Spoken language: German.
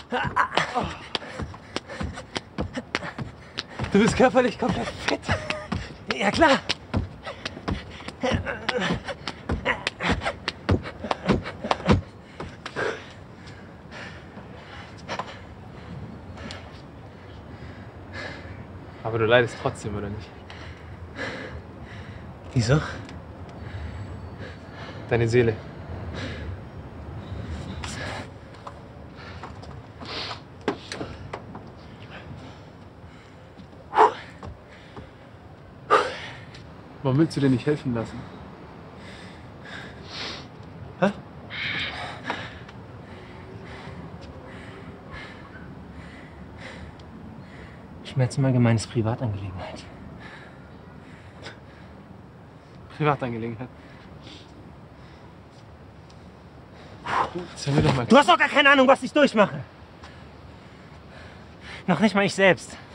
Du bist körperlich komplett fit. Ja, klar. Aber du leidest trotzdem, oder nicht? Wieso? Deine Seele. Warum willst du dir nicht helfen lassen? Hä? Schmerz im Allgemeinen ist Privatangelegenheit. Privatangelegenheit. Sag mir doch mal. Du hast doch gar keine Ahnung, was ich durchmache. Noch nicht mal ich selbst.